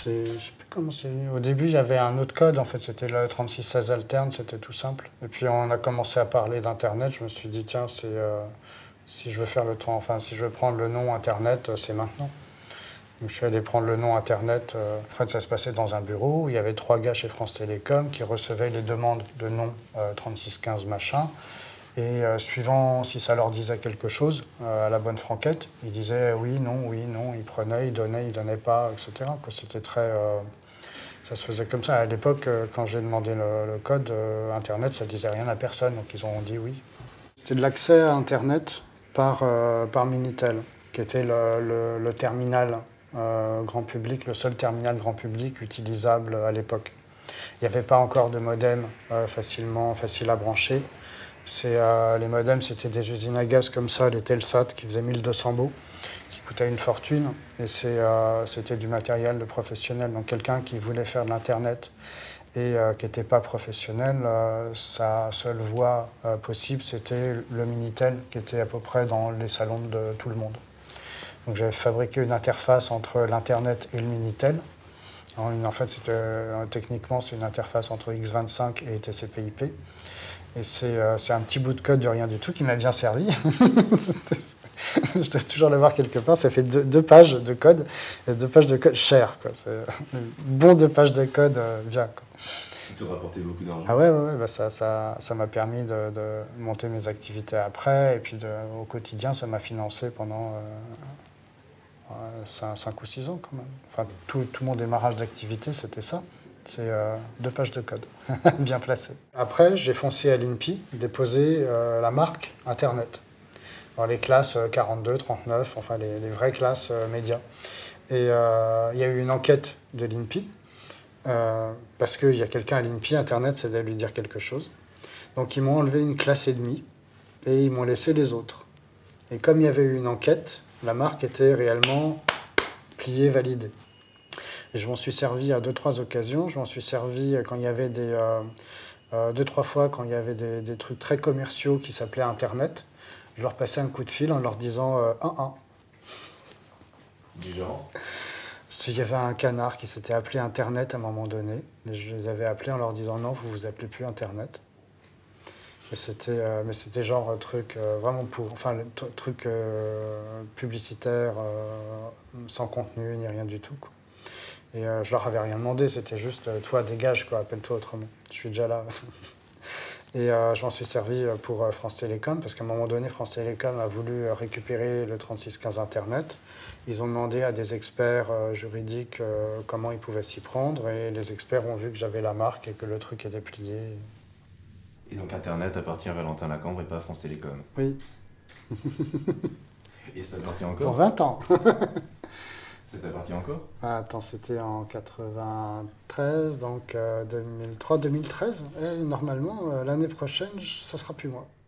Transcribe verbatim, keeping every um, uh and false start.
c'est, je sais plus comment c'est. Au début, j'avais un autre code, en fait, c'était le trente-six seize alterne, c'était tout simple. Et puis on a commencé à parler d'Internet, je me suis dit, tiens, c'est, euh, si je veux faire le temps, enfin, si je veux prendre le nom Internet, euh, c'est maintenant. Donc je suis allé prendre le nom Internet. Euh, en fait, ça se passait dans un bureau où il y avait trois gars chez France Télécom qui recevaient les demandes de nom euh, trente-six quinze machin. Et euh, suivant si ça leur disait quelque chose, euh, à la bonne franquette, ils disaient oui, non, oui, non, ils prenaient, ils donnaient, ils donnaient pas, et cetera. C'était très... Euh, ça se faisait comme ça. À l'époque, euh, quand j'ai demandé le, le code euh, Internet, ça disait rien à personne, donc ils ont dit oui. C'était de l'accès à Internet par, euh, par Minitel, qui était le, le, le terminal euh, grand public, le seul terminal grand public utilisable à l'époque. Il n'y avait pas encore de modem euh, facilement, facile à brancher. Euh, les modems, c'était des usines à gaz comme ça, les Telsat, qui faisaient mille deux cents baux, qui coûtaient une fortune. Et c'était euh, du matériel de professionnel. Donc quelqu'un qui voulait faire de l'Internet et euh, qui n'était pas professionnel, euh, sa seule voie euh, possible, c'était le Minitel, qui était à peu près dans les salons de tout le monde. Donc j'avais fabriqué une interface entre l'Internet et le Minitel. Alors, une, en fait, euh, techniquement, c'est une interface entre X vingt-cinq et T C P I P. Et c'est euh, un petit bout de code de rien du tout qui m'a bien servi. Je dois toujours l'avoir quelque part. Ça fait deux, deux pages de code, et deux pages de code cher. C'est bon deux pages de code euh, bien. Quoi. Qui te rapportait beaucoup d'argent. Ah ouais, ouais, ouais bah ça m'a ça, ça permis de, de monter mes activités après. Et puis de, au quotidien, ça m'a financé pendant euh, cinq ou six ans quand même. Enfin, tout, tout mon démarrage d'activité, c'était ça. C'est euh, deux pages de code, bien placées. Après, j'ai foncé à l'I N P I, déposer euh, la marque Internet, dans les classes quarante-deux, trente-neuf, enfin les, les vraies classes euh, médias. Et euh, il y a eu une enquête de l'I N P I, euh, parce qu'il y a quelqu'un à l'I N P I, Internet, ça doit lui dire quelque chose. Donc ils m'ont enlevé une classe et demie, et ils m'ont laissé les autres. Et comme il y avait eu une enquête, la marque était réellement pliée, validée. Et je m'en suis servi à deux, trois occasions. Je m'en suis servi quand il y avait des... Euh, euh, deux, trois fois, quand il y avait des, des trucs très commerciaux qui s'appelaient Internet. Je leur passais un coup de fil en leur disant euh, un un. Du genre? Il y avait un canard qui s'était appelé Internet à un moment donné. Et je les avais appelés en leur disant non, vous vous appelez plus Internet. Et c'était, euh, mais c'était genre un truc euh, vraiment pour... Enfin, le truc euh, publicitaire, euh, sans contenu, ni rien du tout, quoi. Et euh, je leur avais rien demandé, c'était juste, euh, toi, dégage, quoi, appelle-toi autrement. Je suis déjà là. Et euh, je m'en suis servi pour euh, France Télécom, parce qu'à un moment donné, France Télécom a voulu récupérer le trente-six quinze Internet. Ils ont demandé à des experts euh, juridiques euh, comment ils pouvaient s'y prendre, et les experts ont vu que j'avais la marque et que le truc était plié. Et donc Internet appartient à Valentin Lacambre et pas à France Télécom? Oui. Et ça t'appartient encore? Pour vingt ans. Ça t'appartient encore? Ah, attends, c'était en quatre-vingt-treize, donc euh, deux mille trois deux mille treize. Et normalement, euh, l'année prochaine, ça sera plus moi.